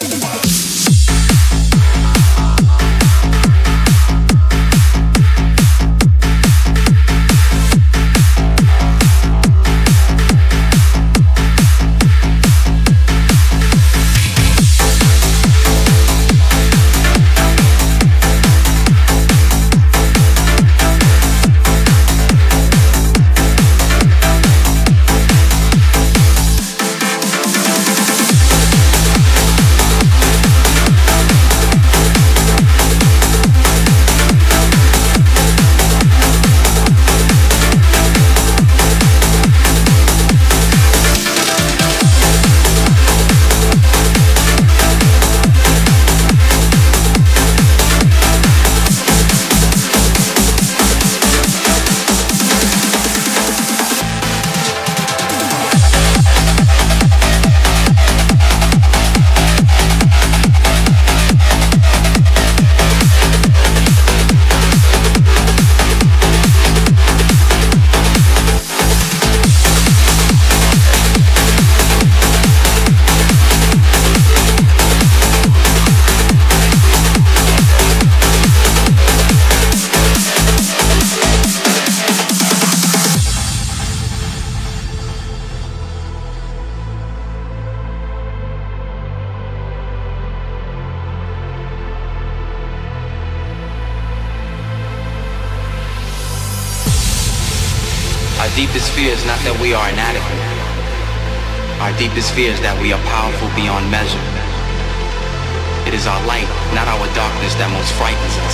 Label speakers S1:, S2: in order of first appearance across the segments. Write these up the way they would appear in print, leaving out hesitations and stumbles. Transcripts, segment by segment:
S1: Our deepest fear is not that we are inadequate. Our deepest fear is that we are powerful beyond measure. It is our light, not our darkness, that most frightens us.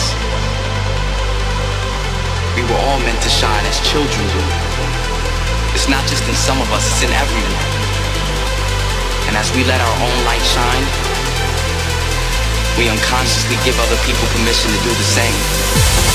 S1: We were all meant to shine as children do. It's not just in some of us, it's in everyone. And as we let our own light shine, we unconsciously give other people permission to do the same.